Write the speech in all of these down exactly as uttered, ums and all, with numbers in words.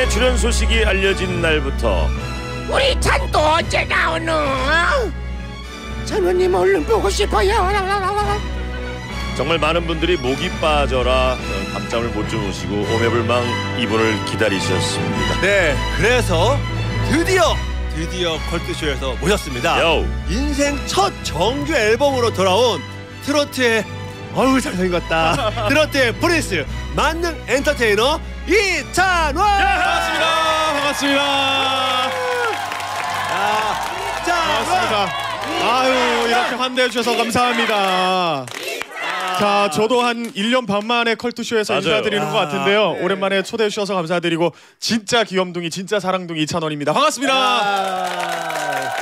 찬원의 출연 소식이 알려진 날부터 우리 찬또 언제 나오노? 찬원님 얼른 보고 싶어요. 정말 많은 분들이 목이 빠져라 밤잠을 못 주무시고 오매불망 이분을 기다리셨습니다. 네, 그래서 드디어 드디어 컬투쇼에서 모셨습니다. 요. 인생 첫 정규 앨범으로 돌아온 트로트의 어우 잘생겼다 트로트의 프린스 만능 엔터테이너 이찬원. 반갑습니다. 반갑습니다. 아, 반갑습니다. 아유, 이렇게 환대해 주셔서 감사합니다. 자, 저도 한 일 년 반 만에 컬투쇼에서 맞아요. 인사드리는 아, 것 같은데요. 네. 오랜만에 초대해 주셔서 감사드리고 진짜 귀염둥이 진짜 사랑둥이 이찬원입니다. 반갑습니다. 아,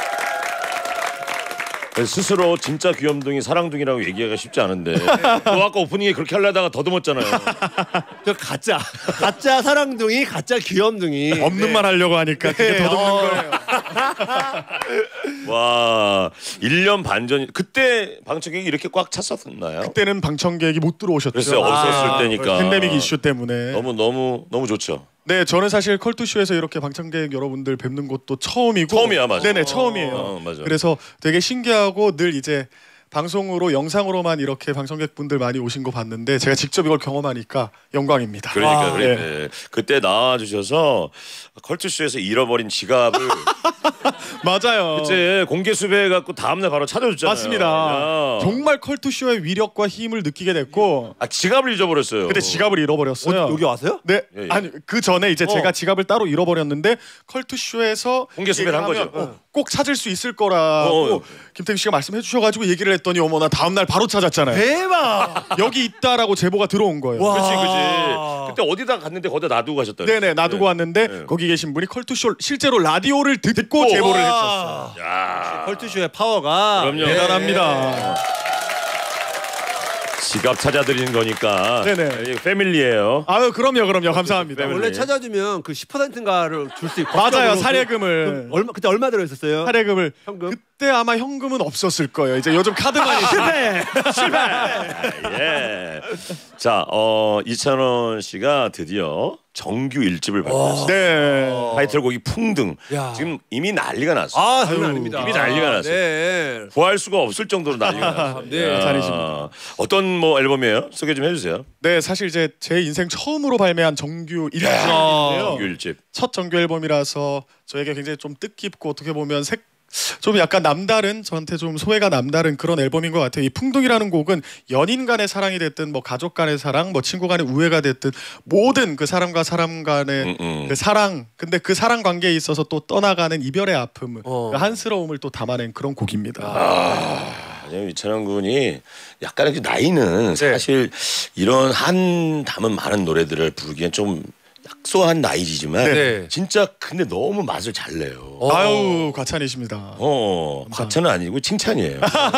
스스로 진짜 귀염둥이 사랑둥이라고 얘기하기가 쉽지 않은데 너 아까 오프닝에 그렇게 하려다가 더듬었잖아요. 저 가짜 가짜 사랑둥이 가짜 귀염둥이 없는 네. 말 하려고 하니까 그게 네, 더듬는 어. 거예요. 와, 일 년 반 전 그때 방청객이 이렇게 꽉 찼었나요? 그때는 방청객이 못 들어오셨죠. 글쎄요, 없었을 아, 때니까 팬데믹 이슈 때문에. 너무 너무 너무 좋죠. 네, 저는 사실 컬투쇼에서 이렇게 방청객 여러분들 뵙는 것도 처음이고. 처음이야, 맞아. 네네, 처음이에요. 어, 맞아. 그래서 되게 신기하고 늘 이제 방송으로 영상으로만 이렇게 방청객분들 많이 오신 거 봤는데 제가 직접 이걸 경험하니까 영광입니다. 그러니까 아, 그래. 네. 그때 나와주셔서 컬투쇼에서 잃어버린 지갑을 맞아요. 그때 공개 수배해 갖고 다음날 바로 찾아줬잖아요. 맞습니다. 야. 정말 컬투쇼의 위력과 힘을 느끼게 됐고 아, 지갑을 잊어버렸어요. 그때 지갑을 잃어버렸어요. 어, 여기 와서요? 네, 예, 예. 아니 그 전에 이제 어. 제가 지갑을 따로 잃어버렸는데 컬투쇼에서 공개 수배를 한 얘기를 하면, 거죠. 어, 꼭 찾을 수 있을 거라고 어, 어. 김태균 씨가 말씀해 주셔가지고 얘기를 했더니 어머나 다음 날 바로 찾았잖아요. 대박. 여기 있다라고 제보가 들어온 거예요. 와. 그렇지, 그렇지. 그때 어디다 갔는데 거기다 놔두고 가셨다. 네네 놔두고 네. 왔는데 네. 거기 계신 분이 컬투쇼 실제로 라디오를 듣고, 제보를 와. 해주셨어요. 야, 컬투쇼의 파워가 그럼요. 대단합니다. 지갑 찾아드리는 거니까. 네네. 이 패밀리예요. 아유 그럼요 그럼요 감사합니다. 네. 원래 찾아주면 그 십 퍼센트인가를 줄 수 있고 맞아요 그- 사례금을 얼마 그때 얼마 들어 있었어요? 사례금을 현금? 그때 아마 현금은 없었을 거예요. 이제 요즘 카드만 있어요. 실패. 예. 자, 어 이찬원 씨가 드디어 정규 일 집을 발표했습니다. 네. 타이틀곡이 풍등. 야. 지금 이미 난리가 났어요. 아, 장난 아유, 아닙니다. 이미 난리가 났어요. 네. 구할 수가 없을 정도로 난리가 났어요. 네, 야. 잘하십니다. 어떤 뭐 앨범이에요? 소개 좀 해주세요. 네, 사실 이제 제 인생 처음으로 발매한 정규 일 집인데요. 정규 일 집. 첫 정규 앨범이라서 저에게 굉장히 좀 뜻깊고 어떻게 보면 색 좀 약간 남다른 저한테 좀 소외가 남다른 그런 앨범인 것 같아요. 이 풍등이라는 곡은 연인 간의 사랑이 됐든 뭐 가족 간의 사랑, 뭐 친구 간의 우애가 됐든 모든 그 사람과 사람 간의 음, 음. 그 사랑, 근데 그 사랑 관계에 있어서 또 떠나가는 이별의 아픔, 어. 그 한스러움을 또 담아낸 그런 곡입니다. 아, 이찬원 군이 약간의 그 나이는 사실 이런 한 담은 많은 노래들을 부르기엔 좀 약소한 나이지만 네. 진짜 근데 너무 맛을 잘 내요. 어. 아유 과찬이십니다. 어, 과찬은 아니고 칭찬이에요.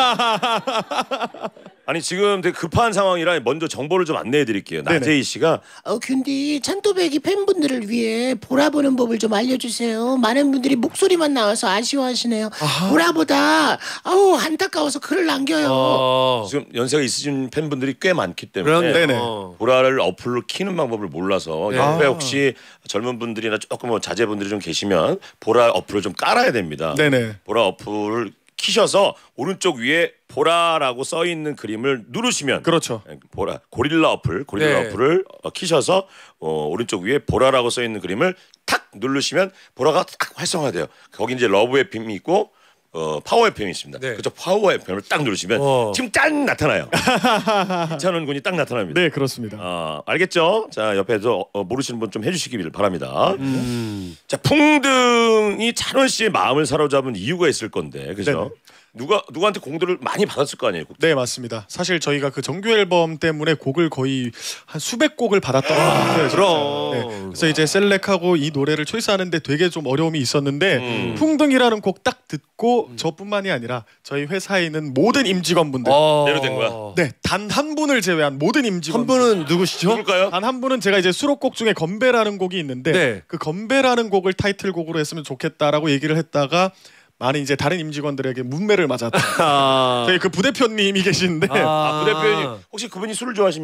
아니 지금 되게 급한 상황이라 먼저 정보를 좀 안내해 드릴게요. 네네. 나재희 씨가 어 근데 찬또배기 팬분들을 위해 보라보는 법을 좀 알려주세요. 많은 분들이 목소리만 나와서 아쉬워하시네요. 보라보다 아우 안타까워서 글을 남겨요. 어. 지금 연세가 있으신 팬분들이 꽤 많기 때문에 그런데 네네. 어. 보라를 어플로 키는 방법을 몰라서 네. 옆에 아. 혹시 젊은 분들이나 조금 뭐 자제분들이 좀 계시면 보라 어플을 좀 깔아야 됩니다. 네네. 보라 어플을 키셔서 오른쪽 위에 보라라고 써 있는 그림을 누르시면 그렇죠. 보라 고릴라 어플 고릴라 네. 어플을 어, 키셔서 어, 오른쪽 위에 보라라고 써 있는 그림을 탁 누르시면 보라가 딱 활성화돼요. 거기 이제 러브 에프엠이 있고 어, 파워 에프엠이 있습니다. 네. 그죠? 파워 에프엠을 딱 누르시면 어. 지금 짠 나타나요. 이찬원 군이 딱 나타납니다. 네 그렇습니다. 어, 알겠죠? 자 옆에서 어, 모르시는 분 좀 해주시기 바랍니다. 음. 자 풍등이 찬원 씨의 마음을 사로잡은 이유가 있을 건데 그죠? 네네. 누가 누구한테 공들을 많이 받았을 거 아니에요? 네 맞습니다. 사실 저희가 그 정규 앨범 때문에 곡을 거의 한 수백 곡을 받았던 것 같아요. 진짜. 그럼. 네. 그래서 이제 셀렉하고 이 노래를 초이스하는데 되게 좀 어려움이 있었는데 음. 풍등이라는 곡 딱 듣고 저뿐만이 아니라 저희 회사에 있는 모든 임직원분들 어. 내려된 거야? 네 단 한 분을 제외한 모든 한 임직원 분은 누구시죠? 누굴까요? 단 한 분은 제가 이제 수록곡 중에 건배라는 곡이 있는데 네. 그 건배라는 곡을 타이틀곡으로 했으면 좋겠다라고 얘기를 했다가 많은 이제 다른 임직원들에게 문매를 맞았다. 아. 저희 그 부대표님이 계신데 아, 부대표님 혹시 그분이 술을 좋아하십니까?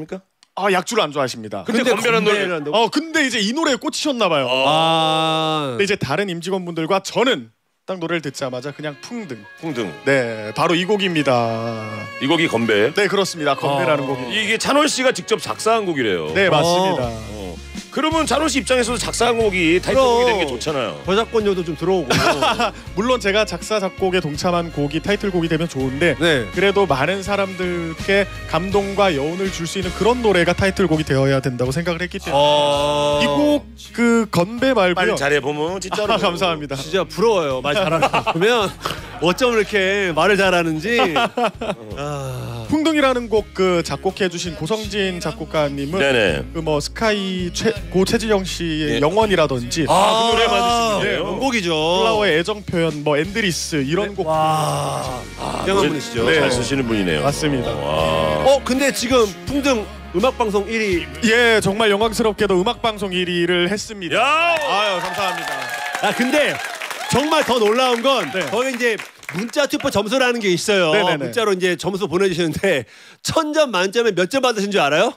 아 약주를 안 좋아하십니다. 근데, 근데 건배란 노래. 한다고? 어 근데 이제 이 노래에 꽂히셨나 봐요. 아. 근데 이제 다른 임직원분들과 저는 딱 노래를 듣자마자 그냥 풍등. 풍등. 네, 바로 이 곡입니다. 이 곡이 건배. 네, 그렇습니다. 건배라는 아. 곡입니다. 이게 찬원 씨가 직접 작사한 곡이래요. 네, 맞습니다. 어. 그러면 찬원 씨 입장에서도 작사한 곡이 타이틀곡이 되는 게 좋잖아요. 저작권료도 좀 들어오고. 물론 제가 작사 작곡에 동참한 곡이 타이틀곡이 되면 좋은데 네. 그래도 많은 사람들께 감동과 여운을 줄 수 있는 그런 노래가 타이틀곡이 되어야 된다고 생각을 했기 때문에 어... 이 곡 그 건배 말고요. 빨리 잘해보면 진짜로. 아, 감사합니다. 진짜 부러워요. 말 잘하는 거 보면 어쩜 이렇게 말을 잘하는지. 아... 풍등이라는 곡 그 작곡해 주신 고성진 작곡가님은 네네. 그 뭐 스카이 최, 고 최진영 씨의 예. 영원이라든지 아, 그 노래 만드신 분이에요. 명곡이죠. 플라워의 애정 표현 뭐 엔드리스 이런 곡 와. 아, 유명한 노래 분이시죠. 잘 네. 쓰시는 분이네요. 맞습니다. 와. 어 근데 지금 풍등 음악 방송 일 위. 예, 정말 영광스럽게도 음악 방송 일 위를 했습니다. 야! 아유, 감사합니다. 아 근데 정말 더 놀라운 건 네. 거기 이제 문자 투표 점수라는 게 있어요. 네네네. 문자로 이제 점수 보내주시는데 천 점 만점에 몇 점 받으신 줄 알아요?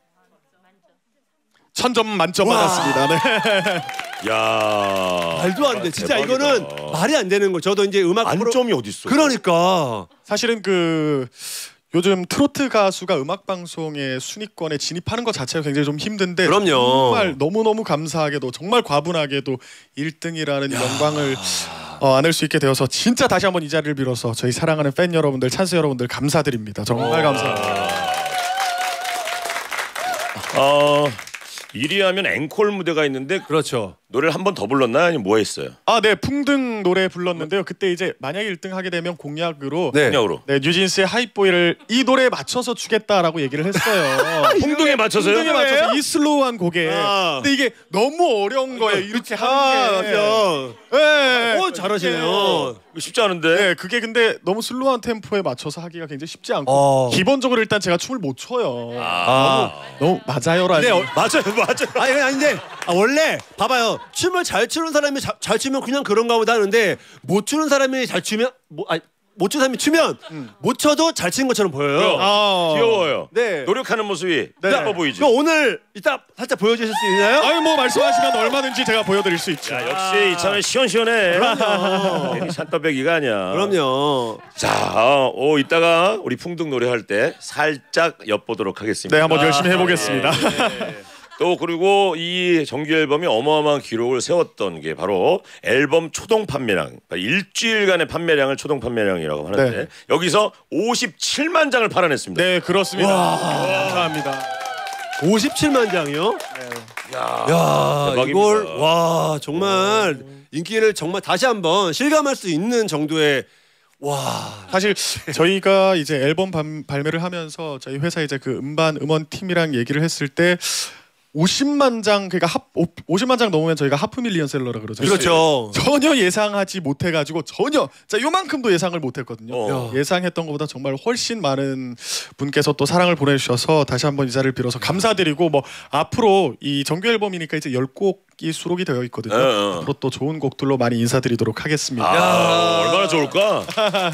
천 점 만점 와. 받았습니다. 네. 야. 말도 안 돼. 진짜 대박이다. 이거는 말이 안 되는 거. 저도 이제 음악 프로- 만점이 어딨어? 그러니까. 사실은 그 요즘 트로트 가수가 음악 방송의 순위권에 진입하는 것 자체가 굉장히 좀 힘든데 그럼요. 정말 너무너무 감사하게도 정말 과분하게도 일 등이라는 영광을 어, 안을 수 있게 되어서 진짜 다시 한번 이 자리를 빌어서 저희 사랑하는 팬 여러분들, 찬스 여러분들 감사드립니다. 정말 감사합니다. 어, 일 위 하면 앵콜 무대가 있는데 그렇죠. 노래를 한 번 더 불렀나 아니면 뭐 했어요? 아, 네, 풍등 노래 불렀는데요. 그때 이제 만약에 일 등 하게 되면 공약으로 네. 그냥으로. 네, 뉴진스의 하이보이를 이 노래에 맞춰서 주겠다라고 얘기를 했어요. 풍등에 맞춰서요? 풍등에 맞춰서 이 슬로우한 곡에. 아. 근데 이게 너무 어려운 거예요. 이렇게 아, 하는 게. 맞아. 네. 어, 잘하시네요. 이거 쉽지 않은데. 네, 그게 근데 너무 슬로우한 템포에 맞춰서 하기가 굉장히 쉽지 않고 어. 기본적으로 일단 제가 춤을 못 춰요. 아. 너무 맞아요라니. 근데 어, 맞아요, 맞아요. 아니 아닌데 아, 원래 봐봐요. 춤을 잘 추는 사람이 자, 잘 추면 그냥 그런가 보다 하는데 못 추는 사람이 잘 추면 뭐, 아니, 못 추는 사람이 추면 못 쳐도 잘 치는 것처럼 보여요. 그럼. 아. 귀여워요. 네. 노력하는 모습이 네. 예뻐 보이지. 그럼 오늘 이따 살짝 보여주실 수 있나요? 아니 뭐 말씀하시면 얼마든지 제가 보여드릴 수 있죠. 야, 역시 이찬원 시원시원해. 괜히 샷더배기가 아니야. 그럼요. 자, 어, 오, 이따가 우리 풍등 노래할 때 살짝 엿보도록 하겠습니다. 네, 한번 열심히 해보겠습니다. 네. 또 그리고 이 정규 앨범이 어마어마한 기록을 세웠던 게 바로 앨범 초동 판매량, 일주일간의 판매량을 초동 판매량이라고 하는데 네. 여기서 오십칠만 장을 팔아냈습니다. 네, 그렇습니다. 감사합니다. 오십칠만 장이요? 야, 야, 대박입니다. 이걸 와 정말 인기를 정말 다시 한번 실감할 수 있는 정도의 와. 사실 저희가 이제 앨범 반, 발매를 하면서 저희 회사 이제 그 음반 음원 팀이랑 얘기를 했을 때 오십만 장 그러니까 합 오십만 장 넘으면 저희가 하프 밀리언셀러라 그러죠. 그렇죠. 전혀 예상하지 못해가지고 전혀 자 요만큼도 예상을 못했거든요. 어. 예상했던 것보다 정말 훨씬 많은 분께서 또 사랑을 보내주셔서 다시 한번 이 자리를 빌어서 감사드리고 뭐 앞으로 이 정규 앨범이니까 이제 열 곡이 수록이 되어 있거든요. 어, 어. 앞으로 또 좋은 곡들로 많이 인사드리도록 하겠습니다. 아, 얼마나 좋을까?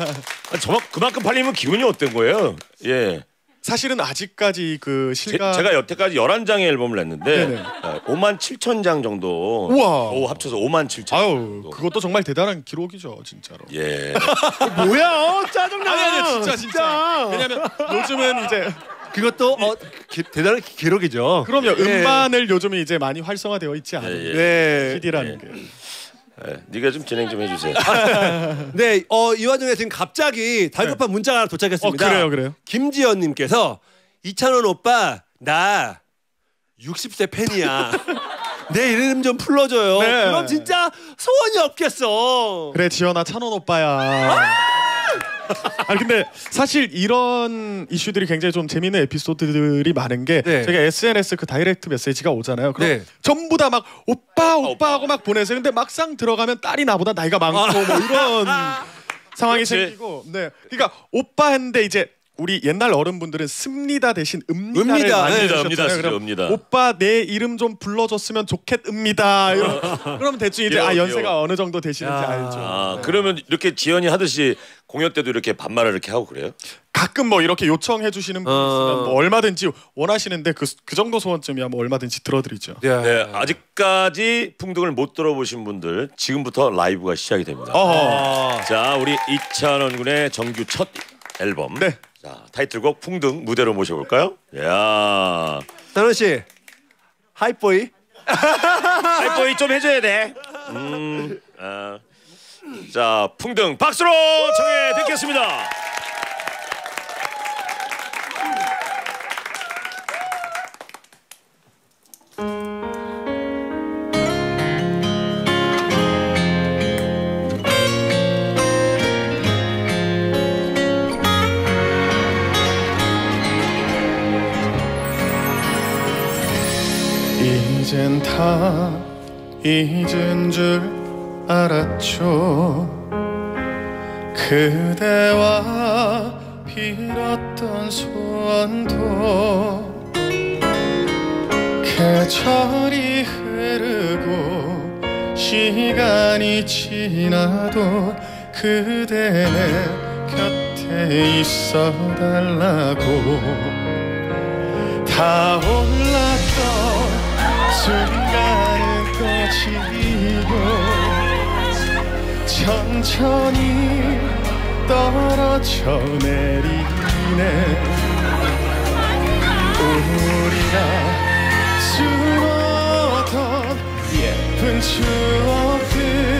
저만 그만큼 팔리면 기분이 어떤 거예요? 예. 사실은 아직까지 그 제, 실감 제가 여태까지 열한 장의 앨범을 냈는데 네네. 어, 오만 칠천 장 정도. 우와. 오, 합쳐서 오만 칠천. 아유 정도. 그것도 정말 대단한 기록이죠 진짜로. 예. 뭐야? 어, 짜증나. 아니 아니 진짜 진짜. 왜냐면 요즘은 이제 그것도 어, 기, 대단한 기- 기록이죠. 그럼요 예. 음반을 요즘은 이제 많이 활성화되어 있지 않아요. 예, 예. 네. 씨디라는 게. 예. 네가 좀 진행 좀 해주세요. 네, 어, 이 와중에 지금 갑자기 달급한 문자가 하나 도착했습니다. 어, 그래요, 그래요? 김지연님께서 이찬원 오빠 나 육십 세 팬이야. 내 이름 좀 불러줘요. 네. 그럼 진짜 소원이 없겠어. 그래 지연아 찬원 오빠야. 아니 근데 사실 이런 이슈들이 굉장히 좀 재미있는 에피소드들이 많은 게 네. 저희가 에스엔에스 그 다이렉트 메시지가 오잖아요. 그럼 네. 전부 다 막 오빠 오빠 하고 막 보내세요. 근데 막상 들어가면 딸이 나보다 나이가 많고 뭐 이런 상황이 그렇지. 생기고 네. 그러니까 오빠 했는데 이제 우리 옛날 어른분들은 습니다 대신 읍니다를 읍니다. 많이 네, 읍니다, 해주셨잖아요. 읍니다, 그럼 읍니다. 오빠 내 이름 좀 불러줬으면 좋겠읍니다. 이런- 그럼 대충 이제 귀여워, 아 연세가 귀여워. 어느 정도 되시는지 야. 알죠. 아, 그러면 이렇게 지연이 하듯이 공연 때도 이렇게 반말을 이렇게 하고 그래요? 가끔 뭐 이렇게 요청해 주시는 분 있으면 뭐 얼마든지 원하시는데 그, 그 정도 소원쯤이야 뭐 얼마든지 들어드리죠. 예. 네, 아직까지 풍등을 못 들어보신 분들 지금부터 라이브가 시작이 됩니다. 어허. 자, 우리 이찬원 군의 정규 첫 앨범. 네. 자, 타이틀곡 풍등 무대로 모셔볼까요? 야, 찬원 씨, 하이보이. 하이보이 좀 해줘야 돼. 음, 아, 자, 풍등 박수로 청해 듣겠습니다. 이젠 다 잊은 줄 알았죠. 그대와 빌었던 소원도 계절이 흐르고 시간이 지나도 그대 내 곁에 있어달라고 다 올랐던 순간은 꺼지고 천천히 떨어져 내리네. 우리가 숨었던 예쁜 추억들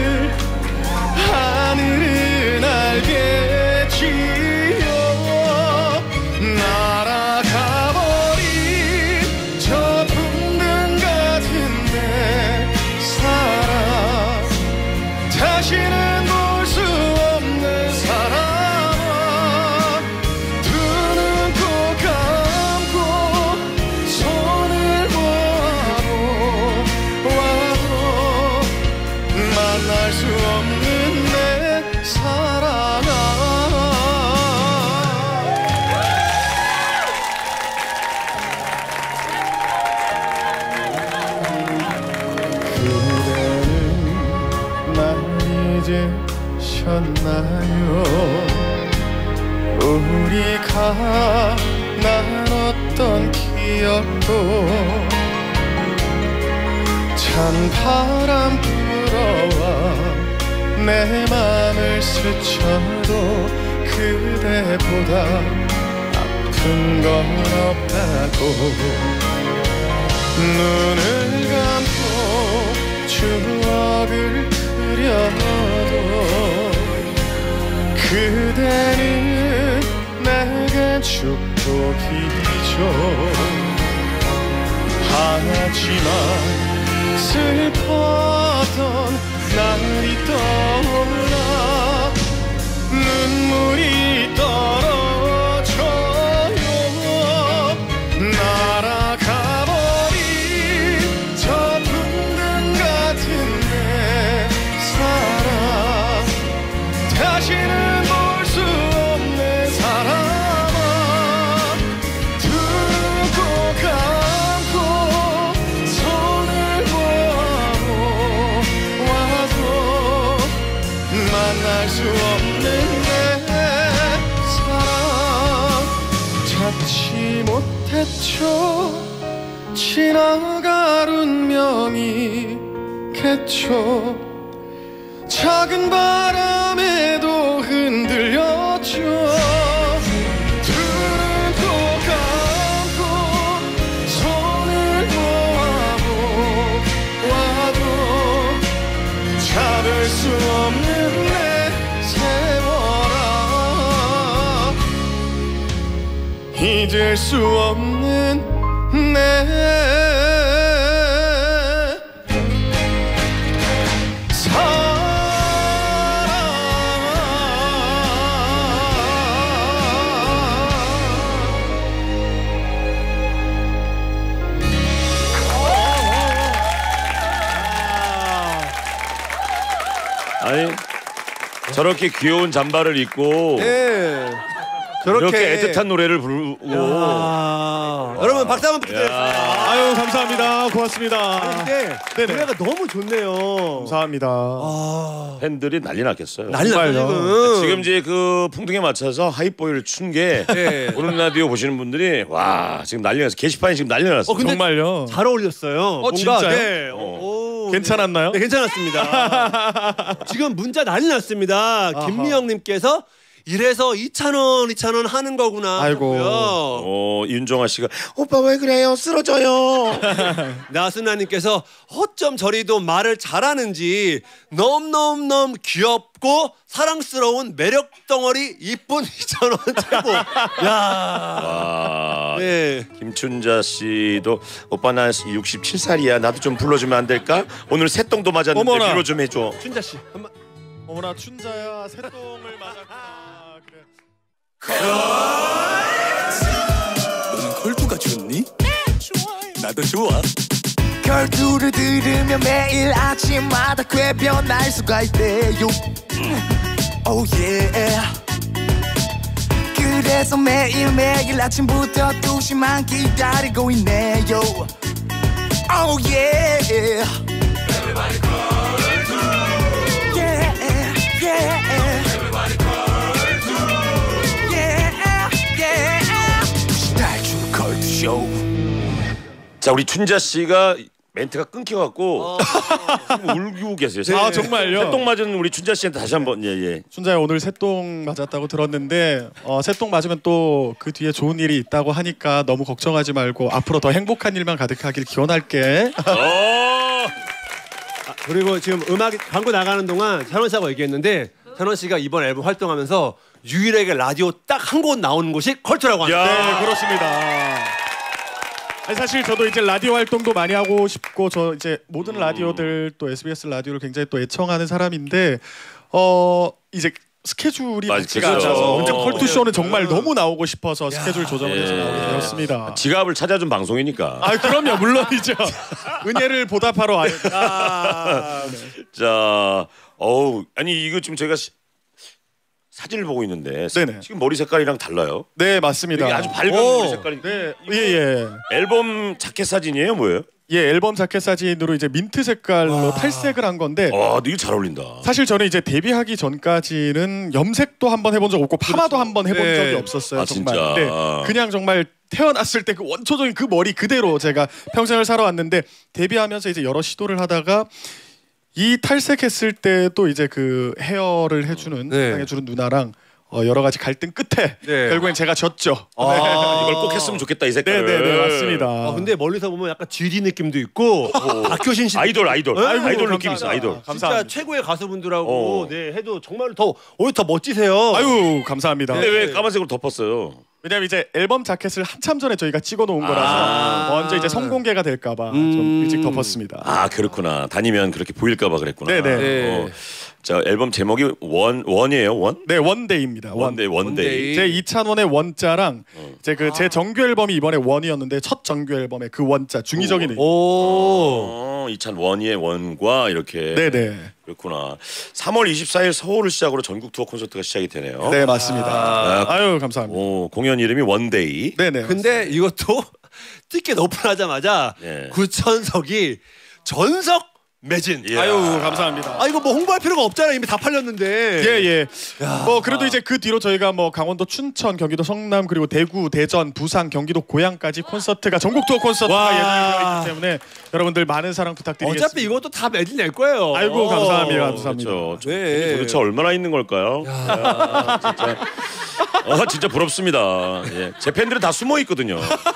하늘은 알겠지요. 날아가버린 저 풍등 같은 내 사랑 다시는 볼 수 없는 사람아. 두 눈 꼭 감고 손을 모아도 와도 만날 수 없는 내 사랑아. 그대는 날 잊으셨나요? 우리가 나눴던 기억도 찬 바람 불어와 내 맘을 스쳐도 그대보다 아픈 건 없다고. 눈을 감고 추억을 그려도 그대는 내겐 축복이죠. 하지만 슬펐던 날이 떠올라 눈물이 떨어져요. 날아가버린 저 풍등 같은 내 사랑 다시는 볼 수 없는 사람아. 두 눈 꼭 감고 손을 모아도 와도 만날 수 없는 내 사랑 찾지 못했죠. 지나갈 운명이겠죠. 작은 바람에도 흔들렸죠. 두 눈 꼭 감고 손을 모아도 와도 잡을 수 없는 내 세월아. 잊을 수 없는 내 아니 저렇게 귀여운 잠바를 입고 예. 이렇게 저렇게 애틋한 노래를 부르고 야. 여러분 박수 한번 부탁드려요. 아유 감사합니다. 고맙습니다. 근데 네네. 노래가 너무 좋네요. 감사합니다. 아, 팬들이 난리 났겠어요. 난리 났죠 정말요. 지금. 지금 이제 그 풍등에 맞춰서 하이보이를 춘 게 네. 보는 라디오 보시는 분들이 와 지금 난리 났어. 게시판이 지금 난리 났어. 어, 근데 정말요. 잘 어울렸어요. 뭔가, 진짜요? 네. 어. 오, 괜찮았나요? 네, 괜찮았습니다. 지금 문자 난리 났습니다. 김미영님께서 이래서 이천 원, 이천 원 하는 거구나. 아이고. 하고요. 어 윤종아 씨가 오빠 왜 그래요? 쓰러져요. 나순아님께서 어쩜 저리도 말을 잘하는지 넘넘넘 귀엽고 사랑스러운 매력 덩어리 이쁜 이천 원 최고. 야. 와. 네. 김춘자 씨도 오빠 나 육십칠 살이야. 나도 좀 불러주면 안 될까? 오늘 새똥도 맞았는데 어머나. 위로 좀 해줘. 춘자 씨. 한번. 어머나 춘자야 새똥을 맞았구나. 그래. 너는 걸투가 좋니? 나도 좋아. 걸투를 들으면 매일 아침마다 꽤 변할 수가 있대요. Oh yeah. 그래서 매일매일 아침부터 두 시만 기다리고 있네요. Oh yeah. Everybody 걸투. Yeah, yeah. Everybody 걸투. Yeah, yeah. 달주 걸투쇼. 자 우리 춘자 씨가 멘트가 끊겨갖고 지금 울고 계세요. 아, 정말요? 새똥 맞은 우리 춘자 씨한테 다시 한번 예예. 예. 춘자야 오늘 새똥 맞았다고 들었는데 어, 새똥 맞으면 또 그 뒤에 좋은 일이 있다고 하니까 너무 걱정하지 말고 앞으로 더 행복한 일만 가득하길 기원할게. 어. 그리고 지금 음악 광고 나가는 동안 찬원 씨하고 얘기했는데 찬원 씨가 이번 앨범 활동하면서 유일하게 라디오 딱 한 곳 나오는 곳이 컬투라고 합니다. 야. 네 그렇습니다. 아니, 사실 저도 이제 라디오 활동도 많이 하고 싶고 저 이제 모든 라디오들 또 에스비에스 라디오를 굉장히 또 애청하는 사람인데 어 이제 스케줄이 맞- 맞지가 그렇죠. 않아서 근데 어. 컬투 쇼는 정말 너무 나오고 싶어서 스케줄 조정을 해서 예. 나오게 되었습니다. 지갑을 찾아준 방송이니까. 아 그럼요 물론이죠. 은혜를 보답하러 와요. 아, 자, 어우, 아니 이거 지금 제가 시, 사진을 보고 있는데 네네. 지금 머리 색깔이랑 달라요. 네 맞습니다. 이게 아주 밝은 오. 머리 색깔이. 네, 예, 예. 앨범 자켓 사진이에요, 뭐예요? 예, 앨범 자켓 사진으로 이제 민트 색깔로 탈색을 한 건데 와, 이거 잘 어울린다. 사실 저는 이제 데뷔하기 전까지는 염색도 한번 해본 적 없고 파마도 한번 해본 네. 적이 없었어요. 아, 정말. 진짜? 네, 그냥 정말 태어났을 때 그 원초적인 그 머리 그대로 제가 평생을 살아왔는데 데뷔하면서 이제 여러 시도를 하다가 이 탈색했을 때도 이제 그 헤어를 해주는 네. 해주는 누나랑 어, 여러 가지 갈등 끝에 네. 결국엔 제가 졌죠. 아, 이걸 꼭 했으면 좋겠다 이 색깔을. 네네네 맞습니다. 아, 근데 멀리서 보면 약간 지디 느낌도 있고 박효신 씨 아이돌 아이돌 네? 아이돌 아이고, 느낌 있어 감사합니다. 아이돌. 진짜 감사합니다. 최고의 가수분들하고 어. 네 해도 정말 더 오히려 더 멋지세요. 아유 감사합니다. 근데 왜 까만색으로 덮었어요? 왜냐면 이제 앨범 자켓을 한참 전에 저희가 찍어놓은 거라서 아. 먼저 이제 성공개가 될까봐 좀 음. 일찍 덮었습니다. 아 그렇구나. 다니면 그렇게 보일까봐 그랬구나. 네네. 네. 어. 자 앨범 제목이 원 원이에요 원? 네 원데이입니다. 원. 원데이 원데이. 원데이. 제 이찬원의 원자랑 제 그 제 정규 앨범이 이번에 원이었는데 첫 정규 앨범의 그 원자 중의적인 의미. 오. 어, 이찬 원의 원과 이렇게. 네네. 그렇구나. 삼월 이십사일 서울을 시작으로 전국 투어 콘서트가 시작이 되네요. 네 맞습니다. 아. 아유 감사합니다. 오, 공연 이름이 원데이. 네네. 근데 이것도 티켓 오픈하자마자 예. 구천석이 전석 매진. 예. 아유 감사합니다. 아 이거 뭐 홍보할 필요가 없잖아요. 이미 다 팔렸는데. 예예. 뭐 그래도 이제 그 뒤로 저희가 뭐 강원도 춘천, 경기도 성남 그리고 대구, 대전, 부산, 경기도 고양까지 콘서트가 전국 투어 콘서트가 와. 예정되어 있기 때문에 여러분들 많은 사랑 부탁드리겠습니다. 어차피 이것도 다 매진 낼 거예요. 아이고 감사합니다. 감사합니다. 그렇죠. 저 네. 돈이 도대체 얼마나 있는 걸까요? 야, 진짜. 어, 진짜 부럽습니다. 예. 제 팬들은 다 숨어 있거든요.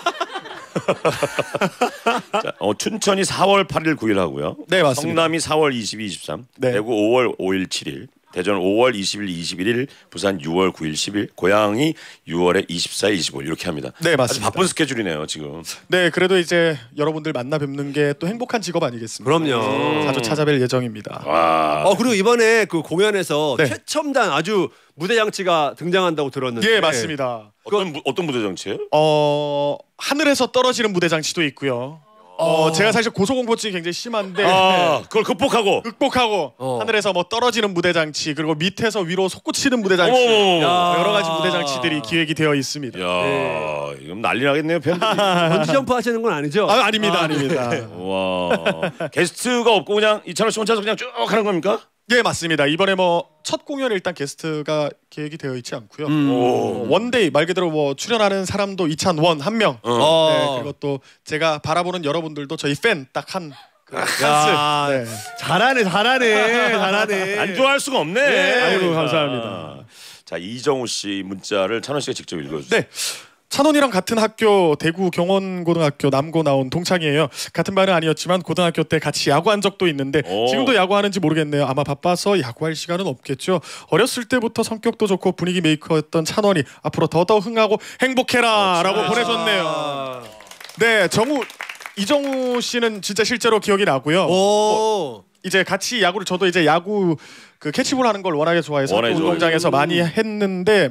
자, 어, 춘천이 사월 팔일 구일 하고요. 네, 맞습니다. 성남이 사월 이십이, 이십삼, 네. 대구 오월 오일, 칠일, 대전 오월 이십일, 이십일일, 부산 유월 구일, 십일, 고양이 유월에 이십사일, 이십오일 이렇게 합니다. 네, 아주 맞습니다. 바쁜 스케줄이네요 지금. 네, 그래도 이제 여러분들 만나 뵙는 게 또 행복한 직업 아니겠습니까? 그럼요. 자주 찾아뵐 예정입니다. 와. 어 그리고 이번에 그 공연에서 네. 최첨단 아주 무대 장치가 등장한다고 들었는데. 예, 맞습니다. 어떤 무, 어떤 무대 정치예요? 어, 하늘에서 떨어지는 무대 장치도 있고요. 어, 제가 사실 고소공포증이 굉장히 심한데 아, 그걸 극복하고 극복하고 어. 하늘에서 뭐 떨어지는 무대 장치 그리고 밑에서 위로 솟구치는 무대 장치 어머머머. 여러 가지 무대 장치들이 기획이 되어 있습니다. 야, 이건 난리 나겠네요, 팬들이. 번지 점프 하시는 건 아니죠? 아, 아닙니다, 아닙니다. 와, 게스트가 없고 그냥 이찬원 씨 혼자서 그냥 쭉 하는 겁니까? 예, 맞습니다. 이번에 뭐 첫 공연에 일단 게스트가 계획이 되어 있지 않고요. 음. 어, 원데이 말 그대로 뭐 출연하는 사람도 이찬원 한 명. 어. 네, 그리고 또 제가 바라보는 여러분들도 저희 팬 딱 한 야, 한스. 네. 잘하네, 잘하네, 잘하네. 안 좋아할 수가 없네. 아이고, 자, 감사합니다. 자, 이정우 씨 문자를 찬원 씨가 직접 읽어주세요. 네. 찬원이랑 같은 학교 대구 경원고등학교 남고 나온 동창이에요. 같은 반은 아니었지만 고등학교 때 같이 야구한 적도 있는데 오. 지금도 야구하는지 모르겠네요. 아마 바빠서 야구할 시간은 없겠죠. 어렸을 때부터 성격도 좋고 분위기 메이커였던 찬원이 앞으로 더더욱 흥하고 행복해라 라고 보내줬네요. 네, 정우 이정우 씨는 진짜 실제로 기억이 나고요. 오. 이제 같이 야구를 저도 이제 야구 그 캐치볼 하는 걸 워낙에 좋아해서 워낙에 운동장에서 많이 했는데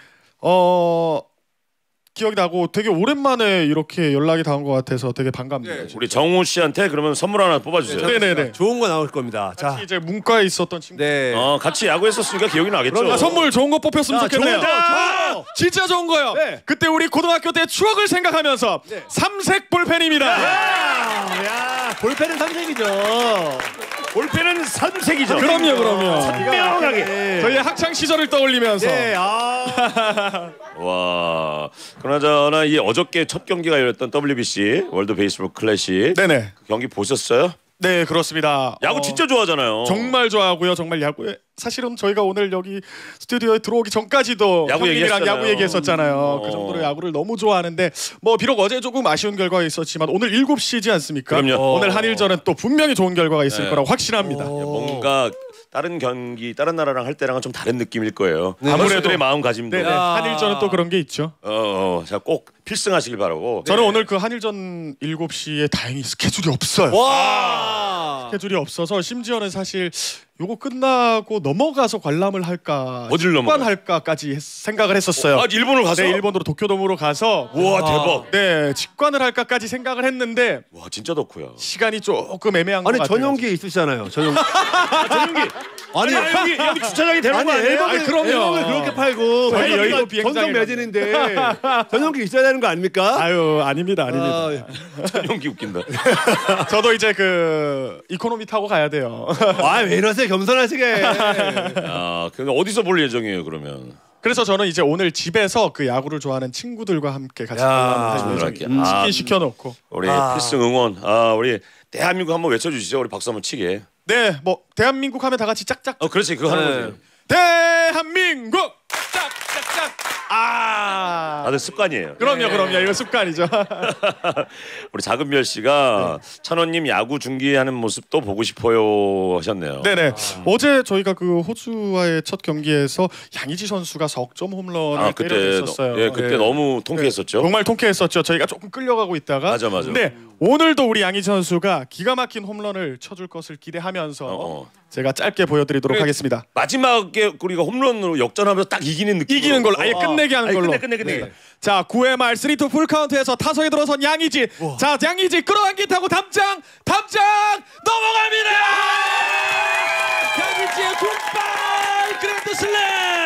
어 기억이 나고 되게 오랜만에 이렇게 연락이 닿은 것 같아서 되게 반갑네요. 네. 우리 정우 씨한테 그러면 선물 하나 뽑아주세요. 네, 네네네. 좋은 거 나올 겁니다. 자, 이제 문과에 있었던 친구. 네. 어, 같이 야구했었으니까 기억이 나겠죠. 아, 선물 좋은 거 뽑혔으면 자, 좋겠네요. 좋은 거, 아, 좋은 거. 진짜 좋은 거요. 네. 그때 우리 고등학교 때 추억을 생각하면서 삼색 볼펜입니다. 야, 볼펜은 삼색이죠. 볼펜은 삼색이죠. 그럼요, 그럼요. 선명하게. 네. 저희의 학창 시절을 떠올리면서 네, 아. 와, 그나저나 이 어저께 첫 경기가 열렸던 더블유비씨 월드 베이스볼 클래식 네네. 그 경기 보셨어요? 네, 그렇습니다. 야구 어, 진짜 좋아하잖아요. 정말 좋아하고요. 정말 야구에 사실은 저희가 오늘 여기 스튜디오에 들어오기 전까지도 야구 형님이랑 얘기했잖아요. 야구 얘기했었잖아요. 어. 그 정도로 야구를 너무 좋아하는데 뭐 비록 어제 조금 아쉬운 결과가 있었지만 오늘 일곱 시지 않습니까? 그럼요. 오늘 한일전은 또 분명히 좋은 결과가 있을 네. 거라고 확신합니다. 뭔가 다른 경기 다른 나라랑 할 때랑은 좀 다른 느낌일 거예요. 네. 아무래도의 마음가짐도. 네, 네. 야. 한일전은 또 그런 게 있죠. 어, 어, 자, 꼭 필승하시길 바라고. 저는 오늘 그 한일전 일곱 시에 다행히 스케줄이 없어요. 와. 스케줄이 없어서 심지어는 사실 요거 끝나고 넘어가서 관람을 할까 어딜 넘어가요? 할까까지 했- 생각을 했었어요. 아, 일본을 가서? 네, 일본으로 도쿄돔으로 가서 우와, 대박. 네, 직관을 할까까지 생각을 했는데 와, 진짜 덕후야. 시간이 조금 애매한 것 아니, 같아요. 전용기 있으시잖아요. 전용기. 전용기. 아니, 여기 여기 주차장이 되는 거 아니에요? 앨범을, 아니, 그럼요. 앨범을 그렇게 팔고 저희 전용기가 여의도 비행장에 전동 매진인데 전용기 있어야 되는 거 아닙니까? 아유, 아닙니다, 아닙니다. 전용기 웃긴다. 저도 이제 그 이코노미 타고 가야 돼요. 아, 왜 이러세요? 겸손하시게. 아, 근데 어디서 볼 예정이에요, 그러면? 그래서 저는 이제 오늘 집에서 그 야구를 좋아하는 친구들과 함께 같이 야, 관람을 할 그렇게. 예정이에요. 아. 치킨 시켜놓고. 우리 아. 필승 응원. 아, 우리 대한민국 한번 외쳐 주시죠. 우리 박수 한번 치게. 네, 뭐 대한민국 하면 다 같이 짝짝. 어, 그렇지. 그거 하는 네. 거지. 대한민국 짝짝짝. 아. 다들 습관이에요. 그럼요, 그럼요. 이거 습관이죠. 우리 작은별 씨가 찬원님 야구 중계하는 모습도 보고 싶어요 하셨네요. 네네. 어제 저희가 그 호주와의 첫 경기에서 양의지 선수가 석점 홈런을 아, 그때 때려냈었어요. 너, 예, 그때 네. 너무 통쾌했었죠. 정말 통쾌했었죠. 저희가 조금 끌려가고 있다가. 맞아, 맞아. 네, 오늘도 우리 양의지 선수가 기가 막힌 홈런을 쳐줄 것을 기대하면서 어. 제가 짧게 보여드리도록 그래. 하겠습니다. 마지막에 우리가 홈런으로 역전하면서 딱 이기는 느낌. 이기는 걸로 아예 끝내게 하는 아니, 걸로. 끝내 끝내 끝내. 네. 자, 구 회 말 쓰리 투 풀 카운트에서 타석에 들어선 양의지. 자, 양의지 끌어당기 타고 담장 담장 넘어갑니다. 양의지의 군발 그랜드 슬램.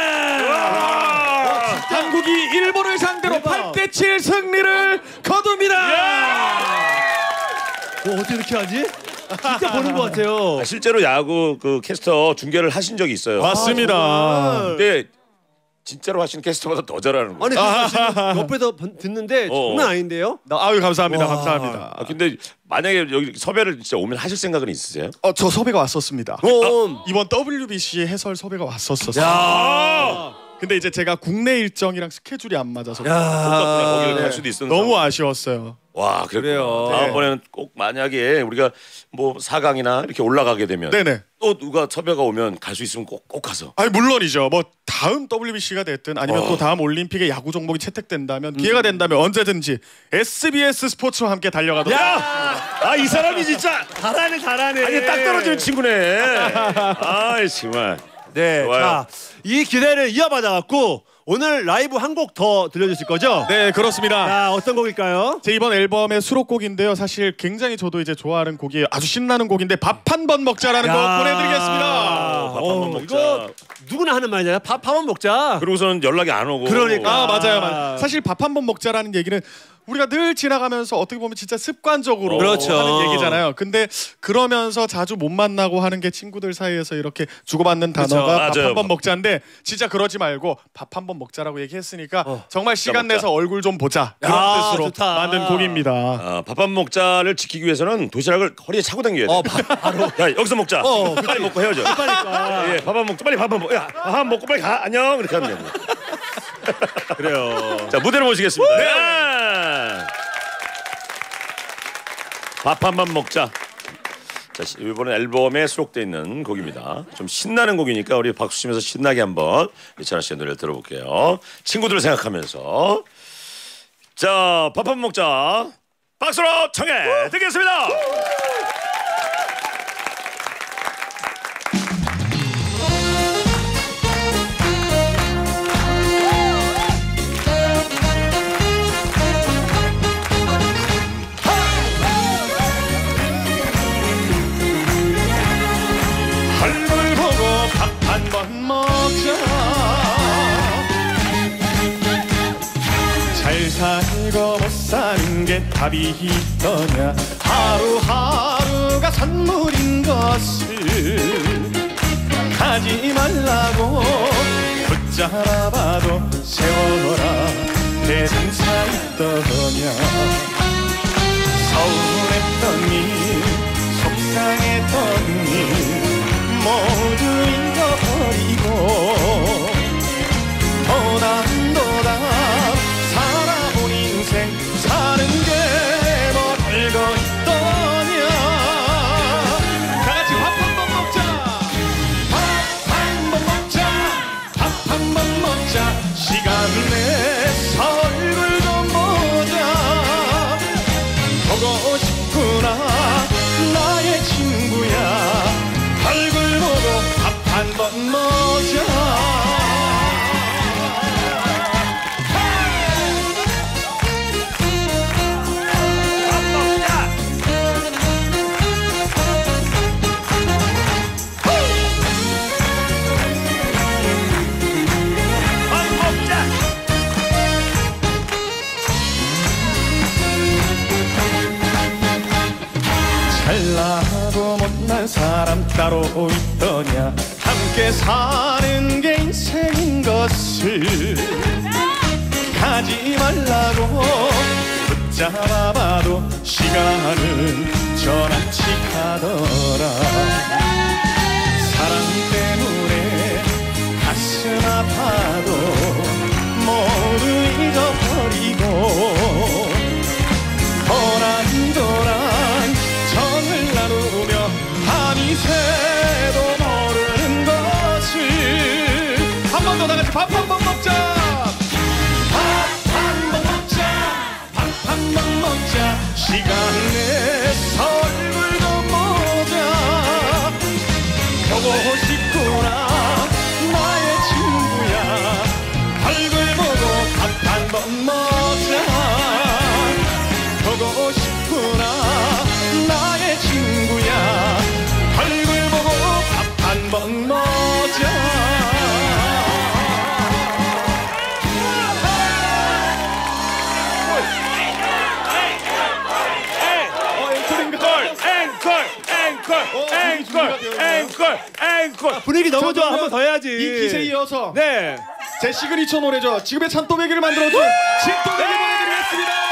한국이 일본을 상대로 팔 대 칠 승리를 거둡니다. 뭐 어떻게 이렇게 하지? 진짜 보는 것 같아요. 아, 실제로 야구 그 캐스터 중계를 하신 적이 있어요. 맞습니다. 근데 진짜로 하시는 캐스터보다 더 잘하는 거예요. 아니, 그거 지금 옆에서 번- 듣는데 어. 장난 아닌데요? 아유, 감사합니다. 와. 감사합니다. 아, 근데 만약에 여기 섭외를 진짜 오면 하실 생각은 있으세요? 어, 저 섭외가 왔었습니다. 어. 이번 더블유비씨 해설 섭외가 왔었었어요. 야. 근데 이제 제가 국내 일정이랑 스케줄이 안 맞아서 거기를 야. 갈 수도 있었는데 너무 아쉬웠어요. 와, 그래요. 그래요. 다음번에는 꼭 만약에 우리가 뭐 사 강이나 이렇게 올라가게 되면 네네. 또 누가 섭외가 오면 갈 수 있으면 꼭 꼭 가서. 아니 물론이죠. 뭐 다음 더블유비씨가 됐든 아니면 어. 또 다음 올림픽에 야구 종목이 채택된다면 기회가 된다면 언제든지 에스비에스 스포츠와 함께 달려가도록. 아, 이 사람이 진짜 잘하네, 잘하네. 아니 딱 떨어지는 친구네. 아이 정말. 네, 좋아요. 자, 이 기대를 이어받아 갖고 오늘 라이브 한 곡 더 들려주실 거죠? 네, 그렇습니다. 자, 어떤 곡일까요? 제 이번 앨범의 수록곡인데요. 사실 굉장히 저도 이제 좋아하는 곡이에요. 아주 신나는 곡인데 밥 한 번 먹자라는 곡 보내드리겠습니다. 밥 한 번 먹자. 이거 누구나 하는 말이잖아요. 밥 한 번 먹자. 그러고서는 연락이 안 오고. 그러니까. 아, 맞아요, 맞아요. 사실 밥 한 번 먹자라는 얘기는 우리가 늘 지나가면서 어떻게 보면 진짜 습관적으로 그렇죠. 하는 얘기잖아요. 근데 그러면서 자주 못 만나고 하는 게 친구들 사이에서 이렇게 주고받는 단어가 그렇죠. 밥 맞아요. 한 번 먹자인데 진짜 그러지 말고 밥 한 번 먹자라고 얘기했으니까 어. 정말 시간 먹자. 내서 얼굴 좀 보자 그런 야, 뜻으로 좋다. 만든 곡입니다. 아, 밥 한 먹자를 지키기 위해서는 도시락을 허리에 차고 다녀야 돼. 어, 바, 바로. 야, 여기서 먹자. 어, 빨리 먹고 헤어져. 빨리까. 예, 밥 한 먹자. 빨리 밥 한 먹. 야, 밥 한 먹고 빨리 가. 안녕. 이렇게 하면 됩니다. 그래요. 자, 무대로 모시겠습니다. 네. 밥 한 번 먹자. 자, 이번에 앨범에 수록되어 있는 곡입니다. 좀 신나는 곡이니까 우리 박수 치면서 신나게 한번 이찬원 씨의 노래를 들어볼게요. 친구들을 생각하면서. 자, 밥 한 번 먹자. 박수로 청해 듣겠습니다. 얼굴 보고 밥 한 번 먹자. 잘 살고 못 사는 게 답이 있더냐. 하루하루가 선물인 것을 하지 말라고 붙잡아도 세워라 대상사 있더냐. 서운했던 일 속상했던 일 모두 잊어버리고 도담도담 살아본 인생 사는 게 뭐 별거 있더냐. 다같이 밥 한 번 먹자. 밥 한 번 먹자. 밥 한 번 먹자. 시간 내서 얼굴 좀 보자. 보고 싶구나 나의 친구야. 얼굴 보고 밥 한 번 먹자. 잘나고 못난 사람 따로 있더냐. 함께 사는 게 인생인 것을 가지 말라고 붙잡아봐도 시간은 저랑치 가더라. 사랑 때문에 가슴 아파도 모두 잊어버리고 도란도란 정을 나누며 밤이 새도 모르는 것을 한 번 더 다같이 밥 한 번 먹자. 밥 한 번 먹자. 밥 한 번 먹자. 시간 내서 얼굴 좀 보자. 보고 싶구나 나의 친구야. 얼굴 보고 밥 한 번 먹자. 보고 싶구나 나의 친구야. 얼굴 보고 밥 한 번 먹자. 앵콜, 앵콜, 앵콜. 분위기 너무 좋아. 저 한 번 더 해야지. 이 기세에 이어서 네. 제 시그니처 노래죠. 지금의 찬또배기를 만들어준 진또배기 보내드리겠습니다.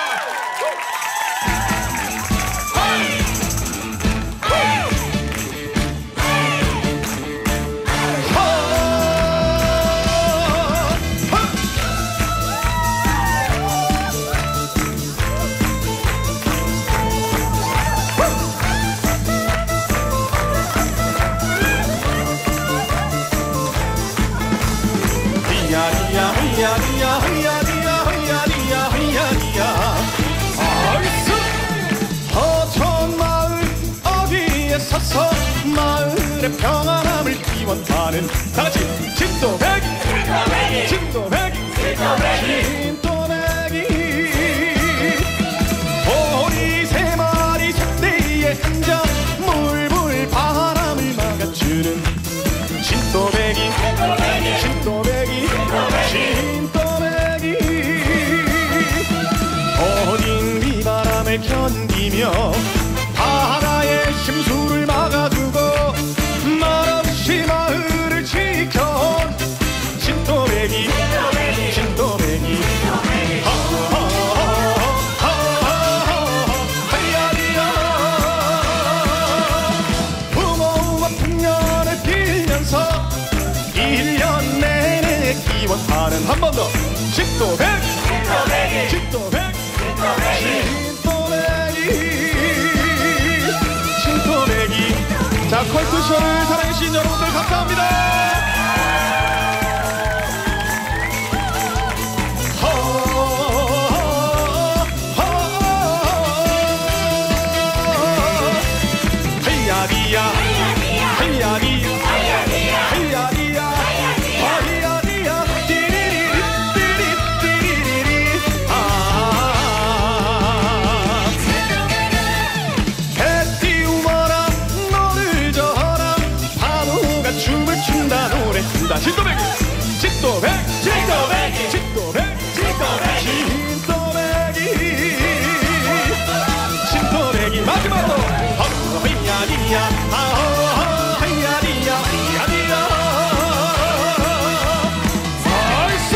야리야 야리야 야리야 야리야 야리야 얼쑤 허전 마을 어귀에 서서 마을의 평안함을 기원하는 다같이 진또배기 진또배기 버티며 바다의 심수를 막아주고 말없이 마을을 지켜온 진또배기 진또배기 부모와 풍년을 빌면서 일 년 내내 기원하는 한 번 더 진또배기 진또배기 진또배기 진또배기 자 컬투쇼를 사랑해주신 여러분들 감사합니다. 하야디야 하야디 하야디야 하야디야 띠리리 띠리 띠리리리 아 배 띄우머라 너를 져라 바보가 춤을 춘다 노래한다 진또배기 진또배기 진또배기 진또배기 진또배기 진또배기 마지막으로 하야디야 하야디야 하야디야 나이스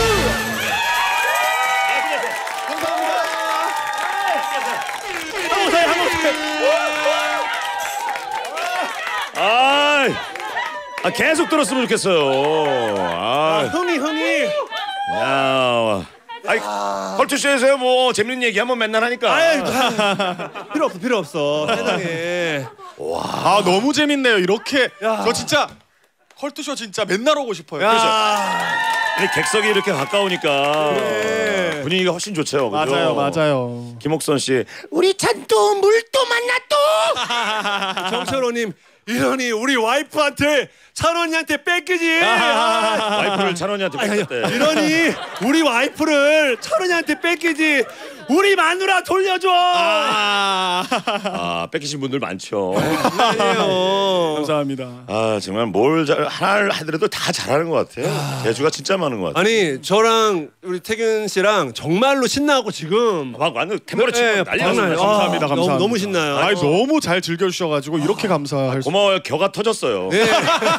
아, 아 계속 들었으면 좋겠어요. 아, 흥이 흥이. 야, 아이 컬투쇼에서요 뭐 재밌는 얘기 한번 맨날 하니까. 아이, 필요 없어 필요 없어. 세상에. 아 너무 재밌네요. 이렇게 야. 저 진짜 컬투쇼 진짜 맨날 오고 싶어요. 야. 아니, 객석이 이렇게 가까우니까 그래. 분위기가 훨씬 좋죠. 그죠? 맞아요, 맞아요. 김옥선 씨, 우리 찬또 물또 만났또. 정철호님 이러니 우리 와이프한테 찬원이한테 뺏기지. 와이프를 찬원이한테 뺏겼대. 이러니 우리 와이프를 찬원이한테 뺏기지. 우리 마누라 돌려줘. 아, 아, 뺏기신 분들 많죠. 아니에요. 감사합니다. 아, 정말 뭘 잘, 하나를 하더라도 다 잘하는 것 같아요. 재주가 진짜 많은 것 같아요. 아니 저랑 우리 태균 씨랑 정말로 신나고 지금 막 완전 템포를 치고 네, 난리 장난 났어요. 아니에요. 감사합니다, 아, 감사합니다. 너무, 너무 신나요. 아니 너무 잘 즐겨주셔가지고 이렇게 감사할 수. 고마워요. 겨가 터졌어요. 네.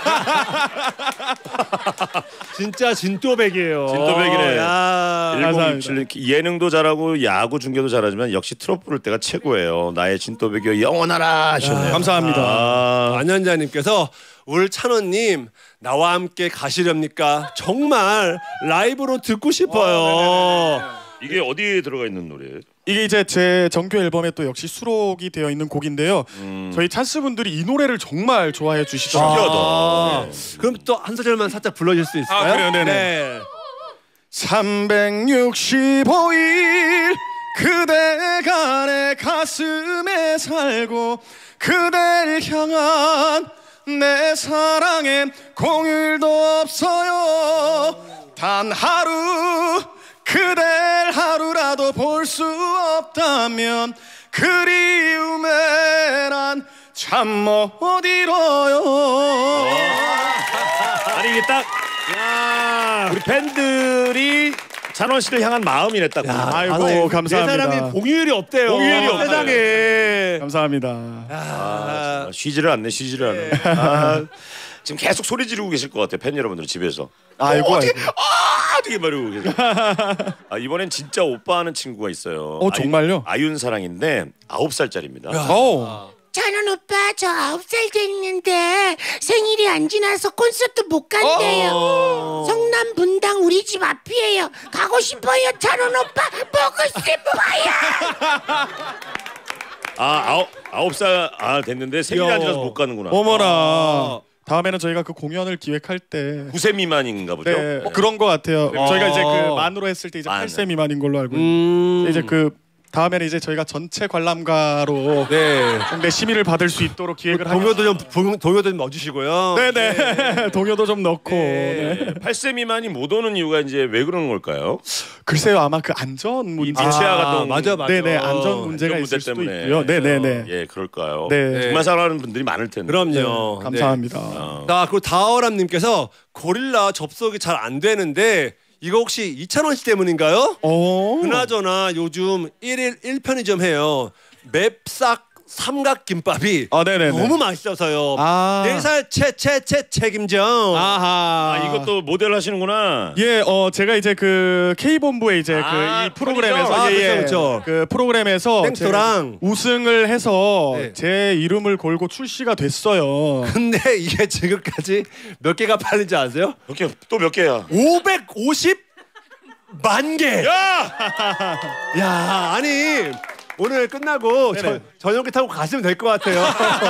진짜 진또백이에요. 진또백이네. 야. 일공육칠 예능도 잘하고 야구 중계도 잘하지만 역시 트롯 부를 때가 최고예요. 나의 진또백이여 영원하라 하셨네요. 감사합니다. 아, 안현자님께서 울 찬원님 나와 함께 가시렵니까? 정말 라이브로 듣고 싶어요. 이게 어디에 들어가 있는 노래예요? 이게 이제 제 정규 앨범에 또 역시 수록이 되어 있는 곡인데요. 저희 찬스 분들이 이 노래를 정말 좋아해 주시더라고요. 아, 그럼 또 한 소절만 살짝 불러줄 수 있을까요? 아, 그래요? 네네. 네. 삼백육십오 일 그대가 내 가슴에 살고 그댈 향한 내 사랑엔 공일도 없어요. 단 하루 그댈 하루라도 볼 수 없다면 그리움에 난 참 못 이뤄요. 아니 이게 딱 우리 팬들이 찬원 씨를 향한 마음이네 딱. 아이고, 내 감사합니다. 사랑에 공휴일이 없대요. 공휴일이 없대요. 세상에. 감사합니다. 아, 정말 쉬지를 않네, 쉬지를 않네. 아, 지금 계속 소리 지르고 계실 것 같아요, 팬 여러분들 집에서. 아이고, 어떻게, 아이고. 아, 어떻게 말하고 계세요. 아, 이번엔 진짜 오빠하는 친구가 있어요. 어, 정말요? 아윤, 아윤사랑인데 아홉 살짜리입니다. 오. 찬원 오빠 저 아홉 살 됐는데 생일이 안 지나서 콘서트 못 간대요. 어. 성남 분당 우리 집 앞이에요. 가고 싶어요. 찬원 오빠 보고 싶어요. 아, 아홉 아홉 살 아 됐는데 생일이 안 지나서 못 가는구나. 어머나. 다음에는 저희가 그 공연을 기획할 때 구 세 미만인가 보죠. 네, 그런 것 같아요. 어. 저희가 이제 그 만으로 했을 때 이제 만. 팔 세 미만인 걸로 알고 음. 있는데 이제 그 다음에는 이제 저희가 전체 관람가로 네. 네, 심의를 받을 수 있도록 기획을 동요도 하겠습니다. 좀 동요- 동요도 좀 넣어주시고요. 네네 동요도 좀 넣고 네. 네. 팔 세 미만이 못 오는 이유가 이제 왜 그러는 걸까요? 글쎄요 아마 그 안전 문제 미치아 같은 맞아 맞아. 네네 안전 문제가 안전 문제 있을 수도 때문에. 있고요. 네네네 예, 그럴까요? 네. 정말 사랑하는 분들이 많을 텐데. 그럼요. 감사합니다. 어. 자 그리고 다어람님께서 고릴라 접속이 잘 안 되는데 이거 혹시 이찬원 씨 때문인가요? 오. 그나저나 요즘 일일 일 편의점 해요. 맵싹 삼각김밥이 아, 네네네. 너무 맛있어서요. 아. 네 살 채채채 책임져. 아하. 아, 이것도 모델 하시는구나. 예, 어 제가 이제 그 K 본부에 이제 아, 그 이 프로그램에서 편의점. 아, 예, 예. 그쵸, 그쵸. 그 프로그램에서 땡스토랑. 제가 우승을 해서 네. 제 이름을 걸고 출시가 됐어요. 근데 이게 지금까지 몇 개가 팔린지 아세요? 몇 개, 또 몇 개야? 오백오십만 개. 야! 야, 아니 오늘 끝나고 저, 저녁에 타고 가시면 될 것 같아요.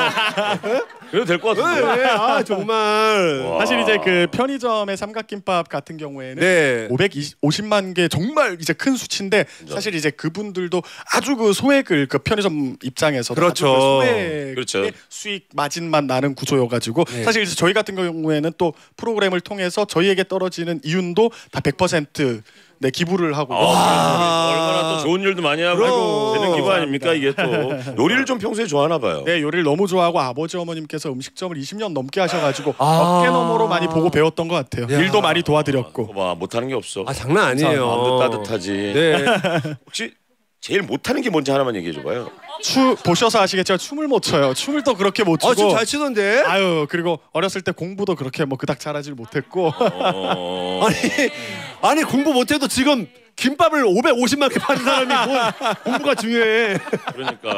그래도 될 것 같은데. 네, 아 정말. 와. 사실 이제 그 편의점의 삼각김밥 같은 경우에는 네. 오백오십만 개 정말 이제 큰 수치인데 사실 이제 그분들도 아주 그 소액을 그 편의점 입장에서 그렇죠. 아주 그 소액의 그렇죠. 수익 마진만 나는 구조여가지고 네. 사실 이제 저희 같은 경우에는 또 프로그램을 통해서 저희에게 떨어지는 이윤도 다 백 퍼센트 네, 기부를 하고 아, 얼마나 또 좋은 일도 많이 하고 그럼. 되는 기부 아닙니까 이게 또. 요리를 좀 평소에 좋아하나 봐요. 네, 요리를 너무 좋아하고 아버지 어머님께서 음식점을 이십 년 넘게 하셔가지고 아. 어깨너머로 많이 보고 배웠던 것 같아요. 야. 일도 많이 도와드렸고. 봐, 못하는 게 없어. 아 장난 아니에요. 마음도 따뜻하지. 네. 혹시 제일 못하는 게 뭔지 하나만 얘기해 줘봐요. 추 보셔서 아시겠지만 춤을 못 춰요. 춤을 또 그렇게 못 추고. 아, 춤 잘 추던데? 아유, 그리고 어렸을 때 공부도 그렇게 뭐 그닥 잘하지 못했고. 어... 아니, 아니 공부 못해도 지금 김밥을 오백오십만 개 파는 사람이 뭘 공부가 중요해. 그러니까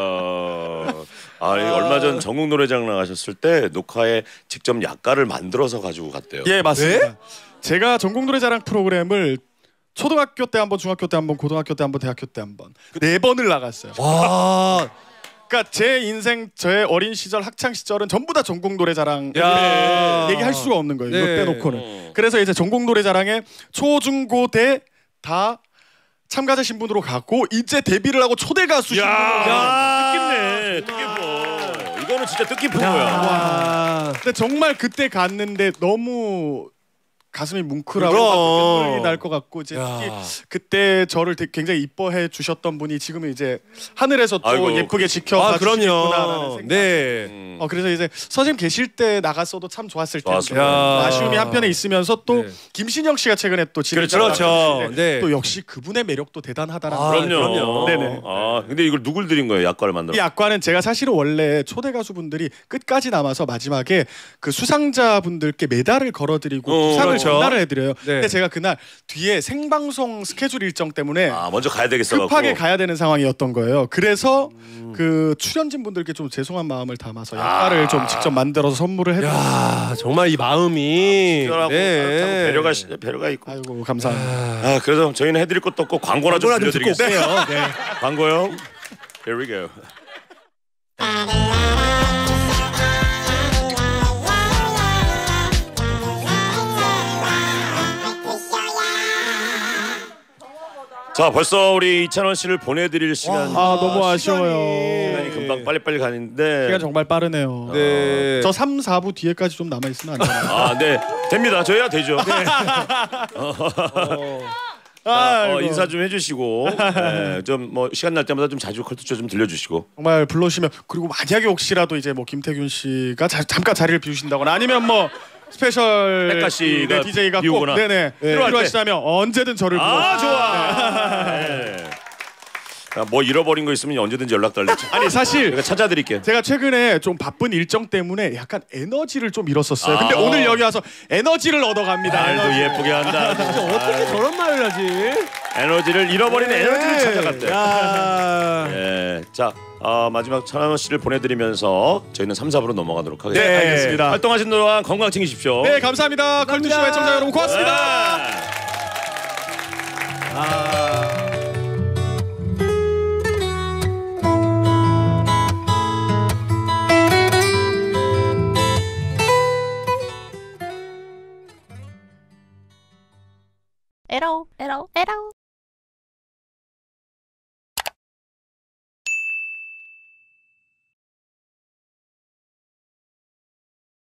아, 이 얼마 전 전국 노래장 나가셨을 때 녹화에 직접 약가를 만들어서 가지고 갔대요. 예, 맞습니다. 네? 제가 전국 노래자랑 프로그램을 초등학교 때 한 번, 중학교 때 한 번, 고등학교 때 한 번, 대학교 때 한 번, 네 번을 나갔어요. 와. 그러니까 제 인생, 제 어린 시절, 학창 시절은 전부 다 전국 노래자랑 야. 얘기할 수가 없는 거예요. 이거 네. 빼놓고는. 그래서 이제 전국 노래자랑에 초, 중, 고, 대 다 참가자 신분으로 갔고 이제 데뷔를 하고 초대 가수 신분으로 야, 가요. 뜻깊네. 뜻깊어. 이거는 진짜 뜻깊은 거야. 와. 근데 정말 그때 갔는데 너무 가슴이 뭉클하고 그럼. 막 눈물이 날 것 같고 이제 야. 특히 그때 저를 되게 굉장히 이뻐해 주셨던 분이 지금은 이제 하늘에서 또 아이고, 예쁘게 아, 지켜봐 주시구나라는 그럼요. 생각. 네. 음. 어 그래서 이제 선생님 계실 때 나갔어도 참 좋았을 텐데 좋았을 거예요. 야. 아쉬움이 한편에 있으면서 또 네. 김신영 씨가 최근에 또 진행자 그렇죠. 나가셨는데 네. 또 역시 그분의 매력도 대단하다라는 아, 생각이 그럼요. 그럼요. 네네. 아, 근데 이걸 누굴 드린 거예요? 약과를 만들어. 이 악과는 제가 사실은 원래 초대 가수분들이 끝까지 남아서 마지막에 그 수상자분들께 메달을 걸어드리고 어, 상을 그렇죠. 전달을 해드려요. 네. 근데 제가 그날 뒤에 생방송 스케줄 일정 때문에 아, 먼저 가야 되겠어 갖고. 급하게 가야 되는 상황이었던 거예요. 그래서 음. 그 출연진 분들께 좀 죄송한 마음을 담아서 약과를 좀 직접 만들어서 선물을 해드렸어요. 야, 정말 이 마음이 특별하고 네. 참 배려가 배려가 있고. 아이고 감사합니다. 아, 그래서 저희는 해드릴 것도 없고 광고나 좀 광고나 좀 듣고 들려드리겠습니다. 올게요. 네. 광고요. Here we go. 자, 벌써 우리 이찬원 씨를 보내드릴 시간. 아 너무 아쉬워요. 시간이 금방 빨리빨리 가는데. 시간 정말 빠르네요. 네. 저 삼, 사 부 뒤에까지 좀 남아 있으면 안 되나요? 아, 네, 됩니다. 저희야 되죠. 자, 어, 인사 좀 해주시고, 네, 좀 뭐 시간 날 때마다 좀 자주 컬투쇼 좀 들려주시고. 정말 불러주시면 그리고 만약에 혹시라도 이제 뭐 김태균 씨가 자, 잠깐 자리를 비우신다거나 아니면 뭐 스페셜 백가 씨가 디제이가 꼭 비우거나. 네네 필요할 필요하시다면 언제든 저를 아, 불러주세요. 좋아. 네. 아, 뭐 잃어버린 거 있으면 언제든지 연락 달래죠. 아니 사실 제가 찾아드릴게요. 제가 최근에 좀 바쁜 일정 때문에 약간 에너지를 좀 잃었었어요. 근데 아. 오늘 여기 와서 에너지를 얻어갑니다. 말도 에너지. 예쁘게 한다. 어떻게 저런 말을 하지? 에너지를 잃어버린 에너지를 찾아갔대. 야. 예, 자, 어, 마지막 찬원 씨를 보내드리면서 저희는 삼, 사 부로 넘어가도록 하겠습니다. 네, 알겠습니다. 활동하신 동안 건강 챙기십시오. 네 감사합니다. 컬투쇼 애청자 여러분 고맙습니다. 네. 아. 에러 에러 에러